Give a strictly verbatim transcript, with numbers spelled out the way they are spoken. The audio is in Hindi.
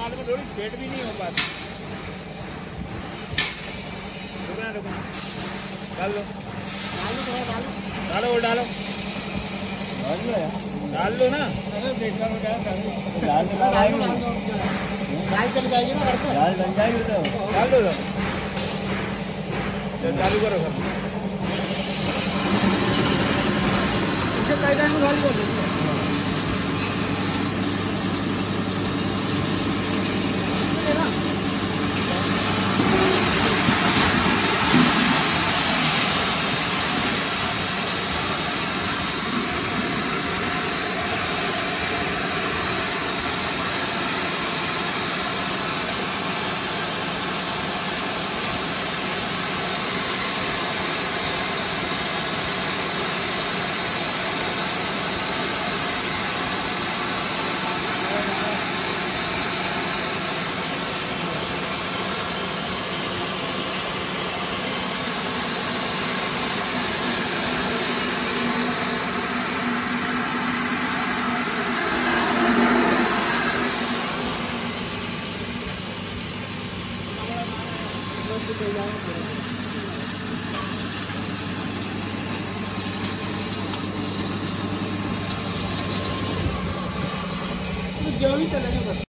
माल में थोड़ी सेट भी नहीं हो पाती। रुकना रुकना डाल लो डालो वो डालो डाल लो ना। दाल चल जाएगी ना, दाल बन जाएगी तो डाल दो तो चालू करो सर। इसके कायदा में डाल दो जो भी चलेगा बस।